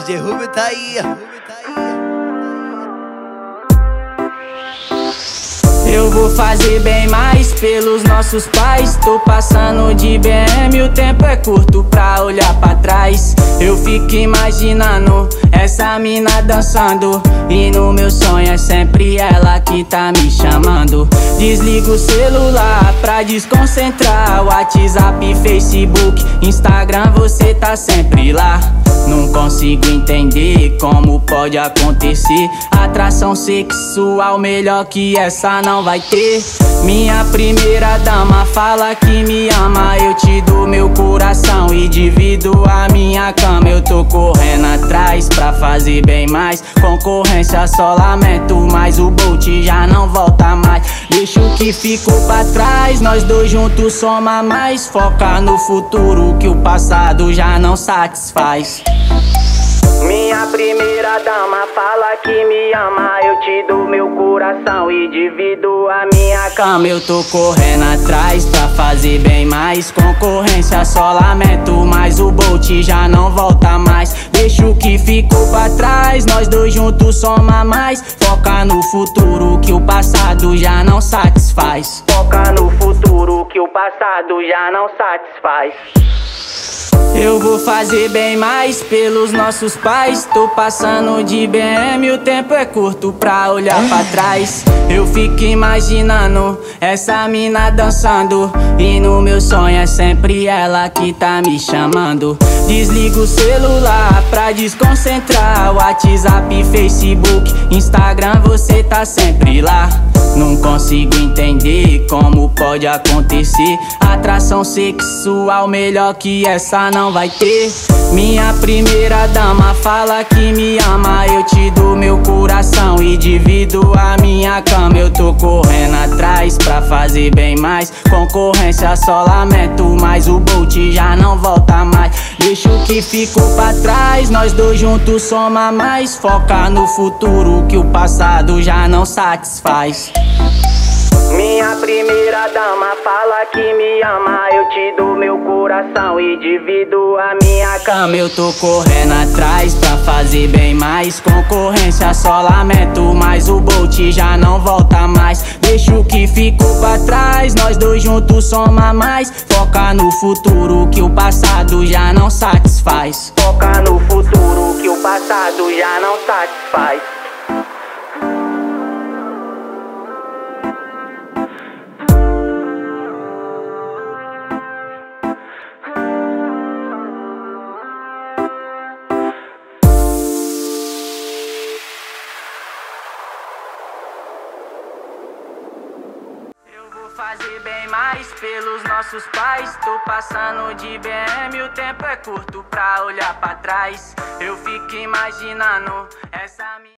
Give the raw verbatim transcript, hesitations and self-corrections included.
D J Rubio tá aí. Eu vou fazer bem mais pelos nossos pais. Tô passando de B M, o tempo é curto pra olhar pra trás. Eu fico imaginando essa mina dançando, e no meu sonho é sempre ela que tá me chamando. Desligo o celular pra desconcentrar. WhatsApp, Facebook, Instagram, você tá sempre lá. Não consigo entender como pode acontecer. Atração sexual melhor que essa não vai ter. Minha primeira dama fala que me ama, eu te dou meu coração e divido a minha cama. Eu tô correndo atrás pra fazer bem mais. Concorrência só lamento, mas o Bolt já não volta mais. Deixa o que ficou pra trás, nós dois juntos soma mais. Foca no futuro que o passado já não satisfaz. Minha primeira dama fala que me ama, eu te dou meu coração e divido a minha cama. Eu tô correndo atrás pra fazer bem mais. Concorrência só lamento, mas o Bolt já não volta mais. Deixa o que ficou pra trás, nós dois juntos soma mais. Foca no futuro que o passado já não satisfaz. Foca no futuro que o passado já não satisfaz. Eu vou fazer bem mais pelos nossos pais. Tô passando de B M, o tempo é curto pra olhar pra trás. Eu fico imaginando essa mina dançando, e no meu sonho é sempre ela que tá me chamando. Desligo o celular pra desconcentrar. WhatsApp, Facebook, Instagram, você tá sempre lá. Não consigo entender como pode acontecer. Atração sexual melhor que essa não vai ter. Minha primeira dama fala que me ama, eu te dou meu coração e divido a minha cama. Eu tô correndo atrás pra fazer bem mais. Concorrência só lamento, mas o Bolt já não volta mais. Deixa o que ficou pra trás, nós dois juntos soma mais. Foca no futuro que o passado já não satisfaz. Minha primeira dama fala que me ama, eu te dou meu coração e divido a minha cama. Eu tô correndo atrás pra fazer bem mais. Concorrência só lamento, mas o Bolt já não volta mais. Deixa o que ficou pra trás, nós dois juntos soma mais. Foca no futuro que o passado já não satisfaz. Foca no futuro que o passado já não satisfaz. Fazer bem mais pelos nossos pais. Tô passando de B M, o tempo é curto pra olhar pra trás. Eu fico imaginando essa minha